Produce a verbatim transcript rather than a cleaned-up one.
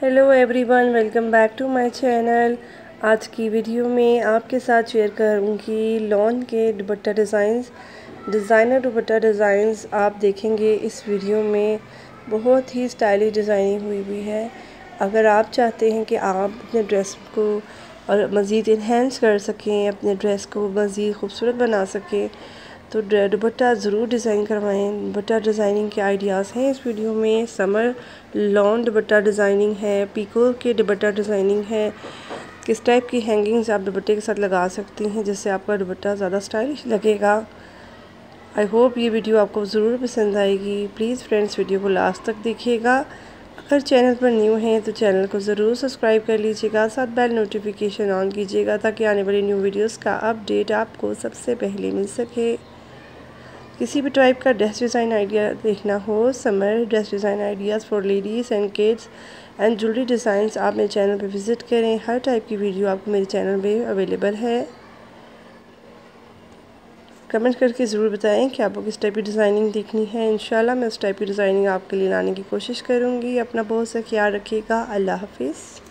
Hello everyone, welcome back to my channel. आज की video में आपके साथ शेयर करूँगी लॉन के dupatta designs, designer dupatta designs आप देखेंगे इस वीडियो में। बहुत ही स्टाइलिश डिज़ाइनिंग हुई हुई है। अगर आप चाहते हैं कि आप अपने ड्रेस को और मज़ीद इन्हेंस कर सकें, अपने ड्रेस को मज़ीद खूबसूरत बना सकें, तो दुपट्टा ज़रूर डिज़ाइन करवाएं। दुपट्टा डिज़ाइनिंग के आइडियाज़ हैं इस वीडियो में। समर लॉन दुपट्टा डिज़ाइनिंग है, पीको के दुपट्टा डिज़ाइनिंग है। किस टाइप की हैंगिंग्स आप दुपट्टे के साथ लगा सकती हैं जिससे आपका दुपट्टा ज़्यादा स्टाइलिश लगेगा। आई होप ये वीडियो आपको ज़रूर पसंद आएगी। प्लीज़ फ्रेंड्स, वीडियो को लास्ट तक देखिएगा। अगर चैनल पर न्यू हैं तो चैनल को ज़रूर सब्सक्राइब कर लीजिएगा, साथ बेल नोटिफिकेशन ऑन कीजिएगा ताकि आने वाली न्यू वीडियोस का अपडेट आपको सबसे पहले मिल सके। किसी भी टाइप का ड्रेस डिज़ाइन आइडिया देखना हो, summer dress design ideas for ladies and kids and jewellery designs, आप मेरे चैनल पे विज़िट करें। हर टाइप की वीडियो आपको मेरे चैनल पे अवेलेबल है। कमेंट करके ज़रूर बताएं कि आपको किस टाइप की डिज़ाइनिंग देखनी है। इंशाल्लाह मैं उस टाइप की डिज़ाइनिंग आपके लिए लाने की कोशिश करूँगी। अपना बहुत सा ख्याल रखिएगा। अल्लाह हाफिज़।